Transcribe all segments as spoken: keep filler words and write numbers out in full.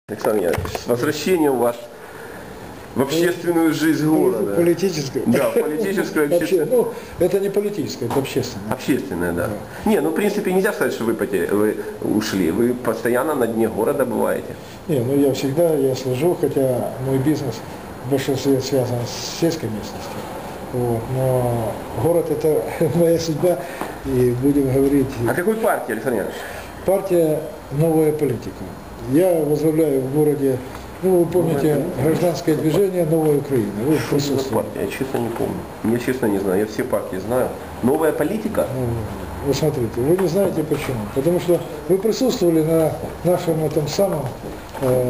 Александр Яковлевич, с возвращением вас в общественную жизнь города. Политическую? Да, политическую, общественную. Ну, это не политическое, это общественное. Общественное, да. да. Не, ну в принципе нельзя сказать, что вы, потеряли, вы ушли. Вы постоянно на дне города бываете. Не, ну я всегда, я слежу, хотя мой бизнес в большинстве связан с сельской местностью. Вот, но город это моя судьба, и будем говорить... А какой партии, Александр Яковлевич? Партия «Новая политика». Я возглавляю в городе, ну вы помните, гражданское движение «Новая Украина». Вы присутствовали. Я честно не помню. Я честно не знаю. Я все партии знаю. Новая политика? Ну, вы смотрите, вы не знаете почему. Потому что вы присутствовали на нашем этом самом э,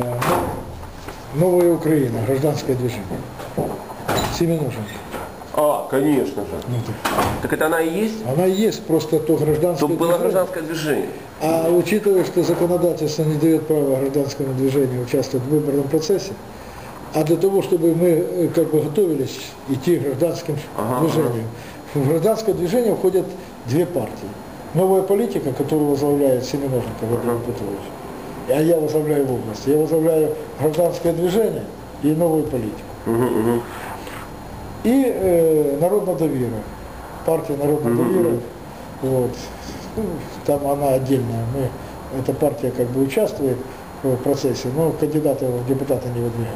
«Новая Украина», гражданское движение. Семенужин. А, конечно же. Ну, так. так это она и есть? Она и есть, просто то гражданское Тут было движение. гражданское движение. А учитывая, что законодательство не дает права гражданскому движению участвовать в выборном процессе, а для того, чтобы мы как бы готовились идти гражданским ага, движением, ага. в гражданское движение входят две партии. «Новая политика», которую возглавляет Семеноженко Владимир ага. Петрович, а я возглавляю в области. Я возглавляю гражданское движение и «Новую политику». Угу, угу. И э, «Народная довера», партия «Народная угу, довера», вот. Ну, там она отдельная, мы, эта партия как бы участвует в процессе, но кандидата в депутаты не выдвигаем.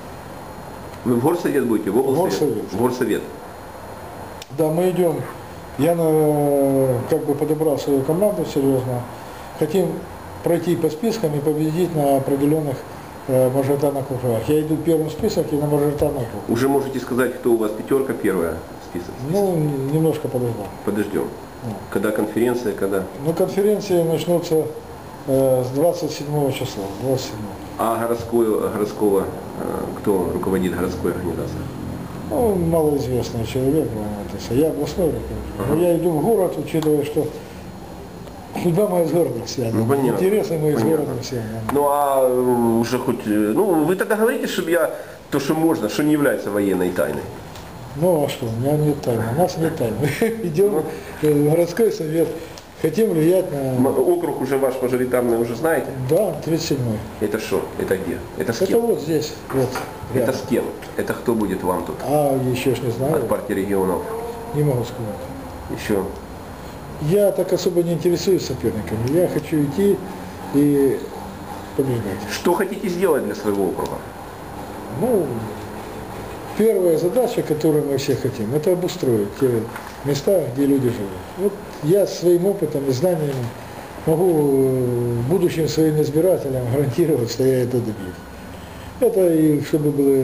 Вы в горсовет будете? В горсовет. В горсовет. Да, мы идем, я на, как бы подобрал свою команду серьезно, хотим пройти по спискам и победить на определенных э, мажоритарных округах. Я иду в первый список и на мажоритарный округ. Уже можете сказать, кто у вас пятерка первая список? Ну, немножко подождем. Подождем. Когда конференция, когда? Ну, конференции начнутся э, с двадцать седьмого числа, двадцать седьмого. А городского, городского э, кто руководит городской организацией? Ну, малоизвестный человек, это, я областной руководитель. Ага. Но я иду в город, учитывая, что судьба моя с городом связана. Ну, интересы мои с городом связаны. Ну, а уже хоть, ну, вы тогда говорите, чтобы я, то, что можно, что не является военной тайной. Ну а что, у меня нет тайны, у нас нет тайны. Мы идем в городской совет, хотим влиять на... Округ уже ваш мажоритарный уже знаете? Да, тридцать седьмой. Это что? Это где? Это с кем? Это вот здесь. Вот, это с кем? Это кто будет вам тут? А, еще ж не знаю. От партии регионов? Не могу сказать. Еще? Я так особо не интересуюсь соперниками. Я хочу идти и побеждать. Что хотите сделать для своего округа? Ну... Первая задача, которую мы все хотим, это обустроить те места, где люди живут. Вот я своим опытом и знаниями могу будущим своим избирателям гарантировать, что я это добьюсь. Это и чтобы было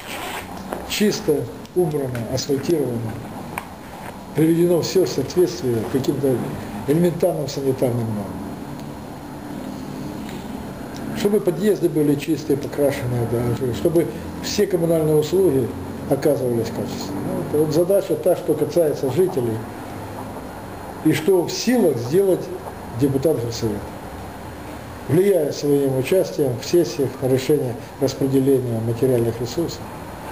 чисто, убрано, асфальтировано, приведено все в соответствие к каким-то элементарным санитарным нормам. Чтобы подъезды были чистые, покрашенные, да, чтобы все коммунальные услуги оказывались качественно. Ну, это вот задача та, что касается жителей, и что в силах сделать депутат горсовета, влияя своим участием в сессиях на решение распределения материальных ресурсов,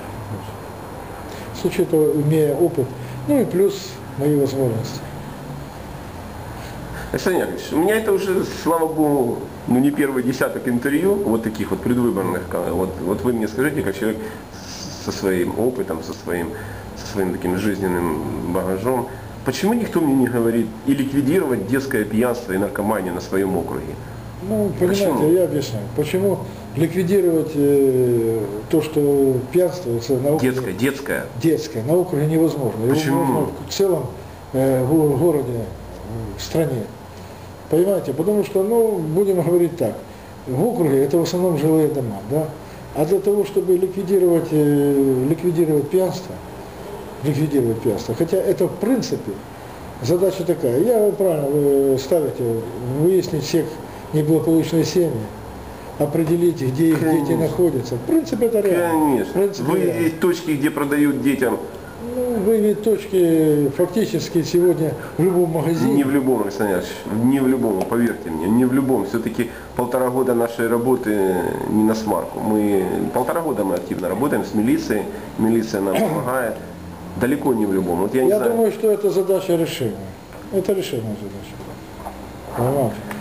с учетом, имея опыт, ну и плюс мои возможности. Александр Яковлевич, у меня это уже, слава богу, ну не первый десяток интервью, вот таких вот предвыборных. Вот, вот вы мне скажите, как человек со своим опытом, со своим, со своим таким жизненным багажом, почему никто мне не говорит и ликвидировать детское пьянство и наркоманию на своем округе? Ну, понимаете, почему? Я объясняю. Почему ликвидировать э, то, что пьянствуется на округе? Детское, детское. Детское, на округе невозможно. Почему? Его можно в целом э, в городе, в стране. Понимаете, потому что, ну, будем говорить так, в округе это в основном жилые дома, да, а для того, чтобы ликвидировать, э, ликвидировать пьянство, ликвидировать пьянство, хотя это в принципе задача такая, я вы правильно вы ставите, выяснить всех неблагополучные семьи, определить, где их Конечно. дети находятся, в принципе это реально. Конечно, принципе, выявить реально. Точки, где продают детям. Ну, выявить точки фактически сегодня в любом магазине. Не в любом, Александр Ильич, не в любом, поверьте мне, не в любом. Все-таки полтора года нашей работы не на смарку. Мы полтора года мы активно работаем с милицией, милиция нам помогает. Далеко не в любом. Вот я не я знаю. думаю, что это задача решения. Это решение задачи. Понимаете?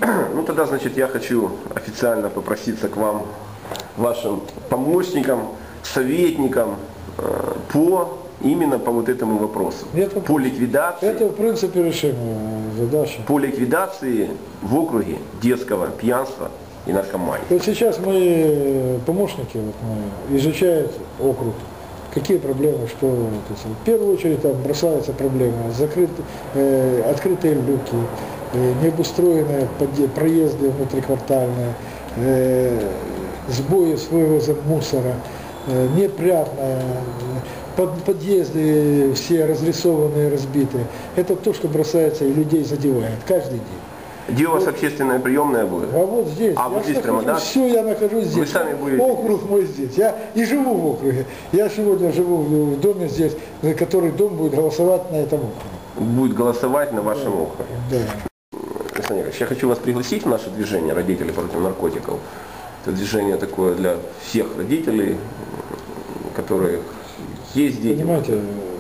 Ну тогда, значит, я хочу официально попроситься к вам, вашим помощникам, советникам э, по именно по вот этому вопросу. Это, по ликвидации. Это в принципе решение задачи. По ликвидации в округе детского пьянства и наркомании. Вот сейчас мои помощники вот, мои, изучают округ, какие проблемы, что. В первую очередь там бросаются проблемы, закрыты, э, открытые люки, э, необустроенные проезды внутриквартальные, э, сбои с вывозом мусора, э, непрятно, под, подъезды все разрисованные, разбитые. Это то, что бросается и людей задевает каждый день. Где у вас общественная приемная будет? А вот здесь. А я вот здесь прямо, да? Все, я нахожусь здесь. Вы сами будете? Округ мой здесь. Я и живу в округе. Я сегодня живу в доме здесь, который дом будет голосовать на этом округе. Будет голосовать на вашем да. округе. Да. Александр Яковлевич, я хочу вас пригласить в наше движение «Родители против наркотиков». Это движение такое для всех родителей, которые есть дети. Понимаете,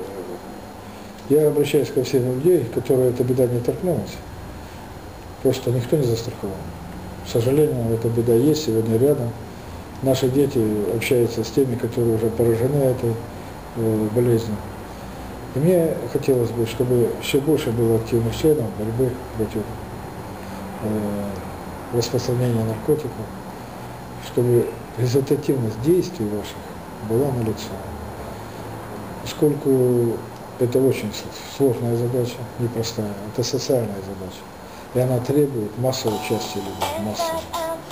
я обращаюсь ко всем людям, которые эта беда не торкнулась. Просто никто не застрахован. К сожалению, эта беда есть сегодня рядом. Наши дети общаются с теми, которые уже поражены этой э, болезнью. И мне хотелось бы, чтобы еще больше было активных членов борьбы против э, распространения наркотиков, чтобы результативность действий ваших была налицо. Поскольку это очень сложная задача, непростая, это социальная задача. И она требует массовой части людей, массовой.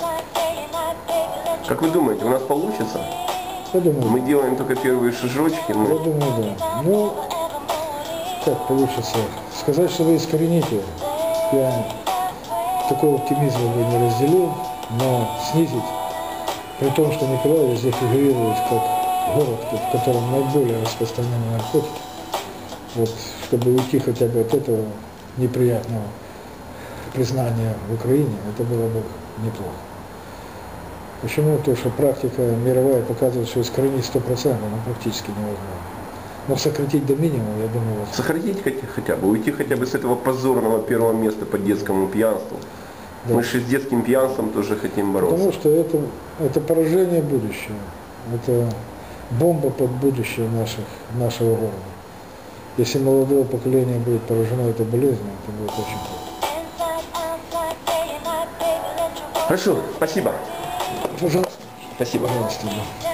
Как вы думаете, у нас получится? Я думаю, мы делаем только первые шажочки. Мы... Я думаю, да. Ну, как получится? Сказать, что вы искорените, я такого оптимизма бы не разделил, но снизить, при том, что Николаев здесь фигурирует как город, в котором наиболее распространены наркотики, вот, чтобы уйти хотя бы от этого неприятного признания в Украине, это было бы неплохо. Почему? Потому что практика мировая показывает, что искоренить сто процентов ну, практически невозможно. Но сократить до минимума, я думаю, возможно. Сократить хотя бы, уйти хотя бы с этого позорного первого места по детскому пьянству. Да. Мы же с детским пьянством тоже хотим бороться. Потому что это, это поражение будущего. Это бомба под будущее наших, нашего города. Если молодое поколение будет поражено этой болезнью, это будет очень плохо. Хорошо, спасибо. Пожалуйста. Спасибо. Пожалуйста, да.